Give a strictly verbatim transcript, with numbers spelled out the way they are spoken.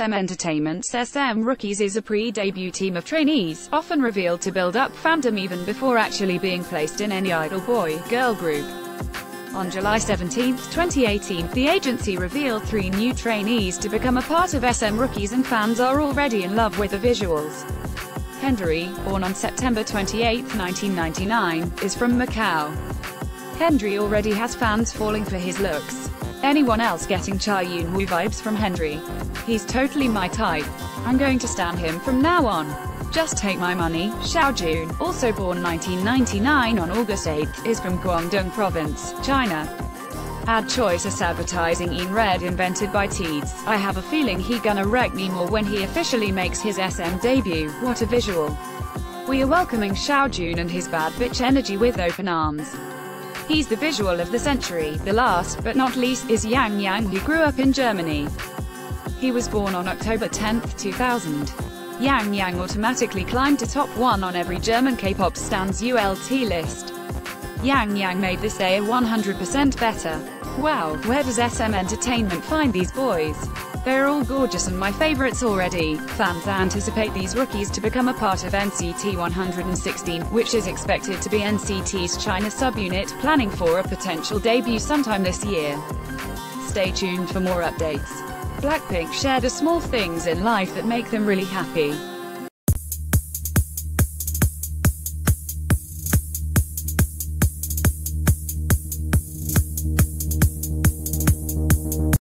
M Entertainment's S M Rookies is a pre-debut team of trainees, often revealed to build up fandom even before actually being placed in any idol boy-girl group. On July seventeenth, twenty eighteen, the agency revealed three new trainees to become a part of S M Rookies, and fans are already in love with the visuals. Hendry, born on September twenty-eighth, nineteen ninety-nine, is from Macau. Hendry already has fans falling for his looks. Anyone else getting Cha Eun-woo vibes from Hendry? He's totally my type. I'm going to stan him from now on. Just take my money. Xiaojun, also born nineteen ninety-nine on August eighth, is from Guangdong Province, China. Ad choice, a sabotaging in red invented by Teeds. I have a feeling he gonna wreck me more when he officially makes his S M debut. What a visual. We are welcoming Xiaojun and his bad bitch energy with open arms. He's the visual of the century. The last, but not least, is Yang Yang, who grew up in Germany. He was born on October tenth, two thousand. Yang Yang automatically climbed to top one on every German K-pop stans U L T list. Yang Yang made this A one hundred percent better. Wow, where does S M Entertainment find these boys? They're all gorgeous and my favorites already. Fans anticipate these rookies to become a part of N C T one sixteen, which is expected to be N C T's China subunit, planning for a potential debut sometime this year. Stay tuned for more updates. Blackpink shared a small things in life that make them really happy.